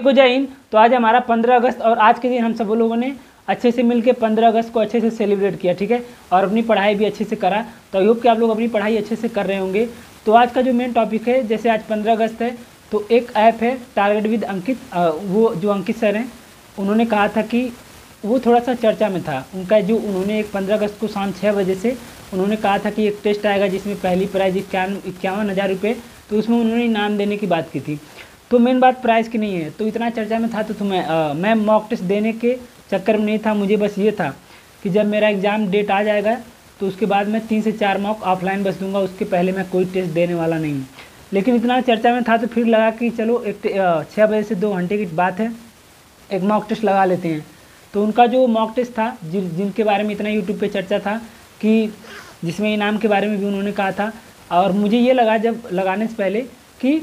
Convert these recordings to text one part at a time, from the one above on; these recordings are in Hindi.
को जय हिंद। तो आज हमारा 15 अगस्त और आज के दिन हम सब लोगों ने अच्छे से मिलके 15 अगस्त को अच्छे से सेलिब्रेट किया, ठीक है, और अपनी पढ़ाई भी अच्छे से करा। तो आई होप कि आप लोग अपनी पढ़ाई अच्छे से कर रहे होंगे। तो आज का जो मेन टॉपिक है, जैसे आज 15 अगस्त है तो एक ऐप है टारगेट विद अंकित, वो जो अंकित सर हैं उन्होंने कहा था कि वो थोड़ा सा चर्चा में था उनका, जो उन्होंने एक 15 अगस्त को शाम 6 बजे से उन्होंने कहा था कि एक टेस्ट आएगा जिसमें पहली प्राइज़ 51,000 रुपये, तो उसमें उन्होंने इनाम देने की बात की थी। तो मेन बात प्राइस की नहीं है, तो इतना चर्चा में था तो मैं मॉक टेस्ट देने के चक्कर में नहीं था। मुझे बस ये था कि जब मेरा एग्ज़ाम डेट आ जाएगा तो उसके बाद मैं 3 से 4 मॉक ऑफलाइन बस दूंगा, उसके पहले मैं कोई टेस्ट देने वाला नहीं हूँ। लेकिन इतना चर्चा में था तो फिर लगा कि चलो 6 बजे से 2 घंटे की बात है, एक मॉक टेस्ट लगा लेते हैं। तो उनका जो मॉक टेस्ट था, जिनके बारे में इतना यूट्यूब पे चर्चा था कि जिसमें इनाम के बारे में भी उन्होंने कहा था, और मुझे ये लगा जब लगाने से पहले कि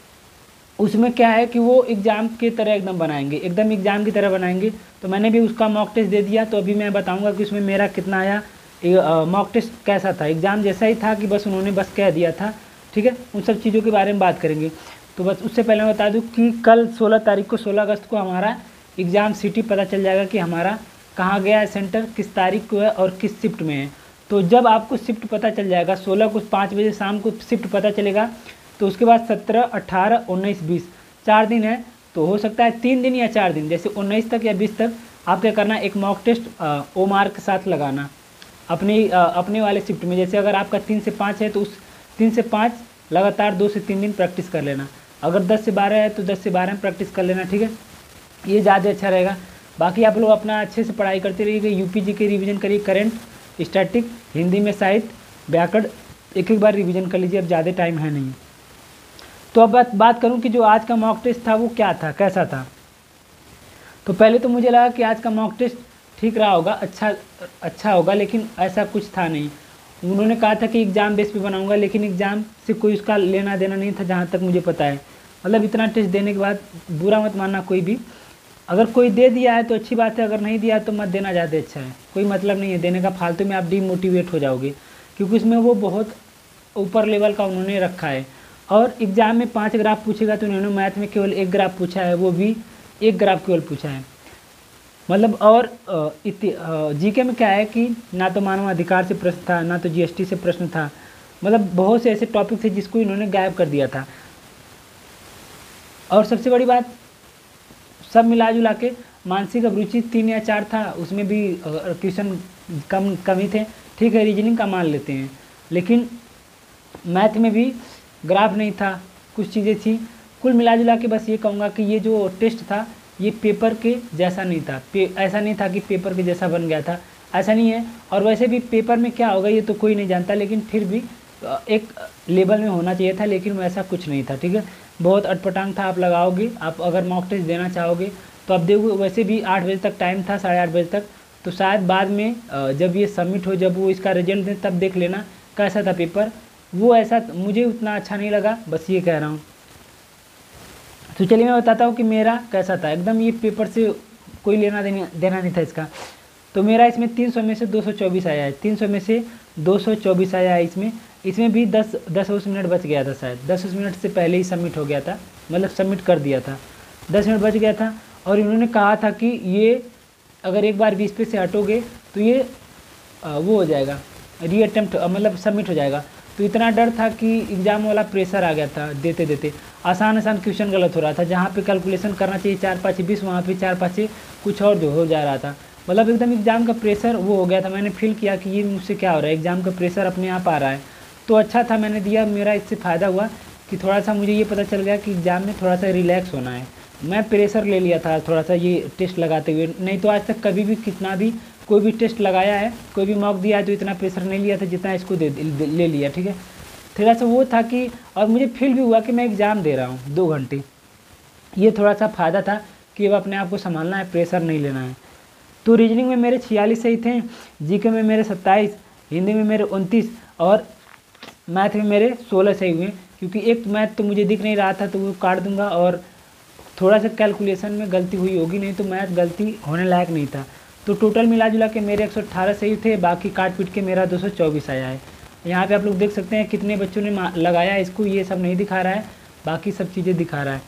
उसमें क्या है कि वो एग्ज़ाम की तरह एकदम बनाएंगे, एकदम एग्ज़ाम की तरह बनाएंगे। तो मैंने भी उसका मॉक टेस्ट दे दिया, तो अभी मैं बताऊंगा कि उसमें मेरा कितना आया। मॉक टेस्ट कैसा था, एग्ज़ाम जैसा ही था कि बस उन्होंने बस कह दिया था, ठीक है। उन सब चीज़ों के बारे में बात करेंगे। तो बस उससे पहले मैं बता दूं कि कल 16 तारीख को 16 अगस्त को हमारा एग्ज़ाम सिटी पता चल जाएगा कि हमारा कहाँ गया है सेंटर, किस तारीख को है और किस शिफ्ट में है। तो जब आपको शिफ्ट पता चल जाएगा 16 को 5 बजे शाम को शिफ्ट पता चलेगा, तो उसके बाद 17, 18, 19, 20 4 दिन है। तो हो सकता है 3 दिन या 4 दिन, जैसे 19 तक या 20 तक आप क्या करना, एक मॉक टेस्ट OMR के साथ लगाना अपने वाले शिफ्ट में। जैसे अगर आपका 3 से 5 है तो उस 3 से 5 लगातार 2 से 3 दिन प्रैक्टिस कर लेना। अगर 10 से 12 है तो 10 से 12 में प्रैक्टिस कर लेना, ठीक है। ये ज़्यादा अच्छा रहेगा। बाकी आप लोग अपना अच्छे से पढ़ाई करते रहिए, यूपीजी के रिवीजन करिए, करंट, स्टैटिक, हिंदी में साहित्य, व्याकरण एक बार रिवीजन कर लीजिए, अब ज़्यादा टाइम है नहीं। तो अब बात करूं कि जो आज का मॉक टेस्ट था वो क्या था, कैसा था। तो पहले तो मुझे लगा कि आज का मॉक टेस्ट ठीक रहा होगा, अच्छा होगा, लेकिन ऐसा कुछ था नहीं। उन्होंने कहा था कि एग्ज़ाम बेस पे बनाऊंगा, लेकिन एग्ज़ाम से कोई उसका लेना देना नहीं था जहाँ तक मुझे पता है। मतलब इतना टेस्ट देने के बाद बुरा मत मानना कोई भी, अगर कोई दे दिया है तो अच्छी बात है, अगर नहीं दिया तो मत देना, ज़्यादा अच्छा है। कोई मतलब नहीं है देने का, फालतू में आप डीमोटिवेट हो जाओगे, क्योंकि उसमें वो बहुत ऊपर लेवल का उन्होंने रखा है। और एग्ज़ाम में 5 ग्राफ पूछेगा तो उन्होंने मैथ में केवल 1 ग्राफ पूछा है, वो भी 1 ग्राफ केवल पूछा है। मतलब और जीके में क्या है कि ना तो मानव अधिकार से प्रश्न था, ना तो जीएसटी से प्रश्न था। मतलब बहुत से ऐसे टॉपिक थे जिसको इन्होंने गायब कर दिया था। और सबसे बड़ी बात, सब मिला जुला के मानसिक अभिरुचि 3 या 4 था, उसमें भी क्वेश्चन कम ही थे, ठीक है, रीजनिंग का मान लेते हैं। लेकिन मैथ में भी ग्राफ नहीं था, कुछ चीज़ें थी। कुल मिला जुला के बस ये कहूँगा कि ये जो टेस्ट था ये पेपर के जैसा नहीं था। ऐसा नहीं था कि पेपर के जैसा बन गया था, ऐसा नहीं है। और वैसे भी पेपर में क्या होगा ये तो कोई नहीं जानता, लेकिन फिर भी एक लेवल में होना चाहिए था, लेकिन वैसा कुछ नहीं था, ठीक है। बहुत अटपटांग था। आप लगाओगे, आप अगर मॉक टेस्ट देना चाहोगे तो आप देखो, वैसे भी 8 बजे तक टाइम था, 8:30 बजे तक। तो शायद बाद में जब ये सबमिट हो, जब वो इसका रिजल्ट दें, तब देख लेना कैसा था पेपर। वो ऐसा मुझे उतना अच्छा नहीं लगा, बस ये कह रहा हूँ। तो चलिए मैं बताता हूँ कि मेरा कैसा था। एकदम ये पेपर से कोई लेना देना नहीं था इसका। तो मेरा इसमें 300 में से 224 आया है, 300 में से 224 आया है। इसमें भी 10 मिनट बच गया था, शायद 10 मिनट से पहले ही सबमिट हो गया था, मतलब सबमिट कर दिया था, 10 मिनट बच गया था। और इन्होंने कहा था कि ये अगर एक बार 20 पे से हटोगे तो ये वो हो जाएगा, रीअटेम्प्ट, मतलब सबमिट हो जाएगा। तो इतना डर था कि एग्ज़ाम वाला प्रेशर आ गया था, देते देते आसान क्वेश्चन गलत हो रहा था। जहाँ पे कैलकुलेशन करना चाहिए 4 5 20, वहाँ पे 4 5 कुछ और जो हो जा रहा था। मतलब एकदम एग्ज़ाम का प्रेशर वो हो गया था। मैंने फील किया कि ये मुझसे क्या हो रहा है, एग्ज़ाम का प्रेशर अपने आप आ रहा है। तो अच्छा था, मैंने दिया। मेरा इससे फ़ायदा हुआ कि थोड़ा सा मुझे ये पता चल गया कि एग्ज़ाम में थोड़ा सा रिलैक्स होना है। मैं प्रेशर ले लिया था थोड़ा सा ये टेस्ट लगाते हुए, नहीं तो आज तक कभी भी कितना भी कोई भी टेस्ट लगाया है, कोई भी मॉक दिया है तो इतना प्रेशर नहीं लिया था जितना इसको ले लिया, ठीक है। थोड़ा सा वो था कि, और मुझे फील भी हुआ कि मैं एग्ज़ाम दे रहा हूँ 2 घंटे। ये थोड़ा सा फ़ायदा था कि अब अपने आप को संभालना है, प्रेशर नहीं लेना है। तो रीजनिंग में मेरे 46 सही थे, जीके में मेरे 27, हिंदी में मेरे 29 और मैथ में मेरे 16 सही हुए। क्योंकि एक मैथ तो मुझे दिख नहीं रहा था तो वो काट दूंगा, और थोड़ा सा कैलकुलेशन में गलती हुई होगी, नहीं तो मैथ गलती होने लायक नहीं था। तो टोटल मिला जुला के मेरे 118 सही थे, बाकी काट पीट के मेरा 224 आया है। यहाँ पे आप लोग देख सकते हैं कितने बच्चों ने लगाया है इसको, ये सब नहीं दिखा रहा है, बाकी सब चीज़ें दिखा रहा है।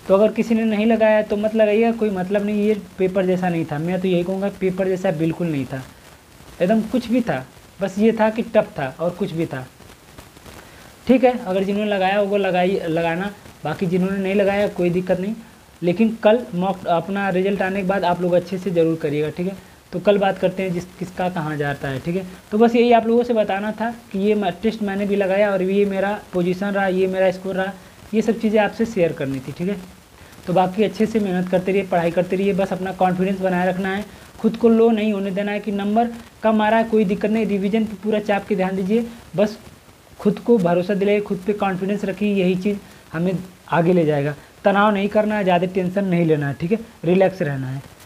तो अगर किसी ने नहीं लगाया तो मत लगाइएगा, कोई मतलब नहीं, ये पेपर जैसा नहीं था। मैं तो यही कहूँगा पेपर जैसा बिल्कुल नहीं था, एकदम कुछ भी था, बस ये था कि टफ था और कुछ भी था। ठीक है, अगर जिन्होंने लगाया होगा लगाना, बाकी जिन्होंने नहीं लगाया कोई दिक्कत नहीं। लेकिन कल मॉक अपना रिजल्ट आने के बाद आप लोग अच्छे से ज़रूर करिएगा, ठीक है। तो कल बात करते हैं किसका कहाँ जाता है, ठीक है। तो बस यही आप लोगों से बताना था कि ये टेस्ट मैंने भी लगाया और ये मेरा पोजीशन रहा, ये मेरा स्कोर रहा, ये सब चीज़ें आपसे शेयर करनी थी, ठीक है। तो बाकी अच्छे से मेहनत करते रहिए, पढ़ाई करते रहिए, बस अपना कॉन्फिडेंस बनाए रखना है, खुद को लो नहीं होने देना है कि नंबर कम आ रहा है कोई दिक्कत नहीं, रिवीजन पे पूरा चाप के ध्यान दीजिए, बस खुद को भरोसा दिलाइए, खुद पे कॉन्फिडेंस रखिए, यही चीज़ हमें आगे ले जाएगा। तनाव नहीं करना है, ज़्यादा टेंशन नहीं लेना है, ठीक है, रिलैक्स रहना है।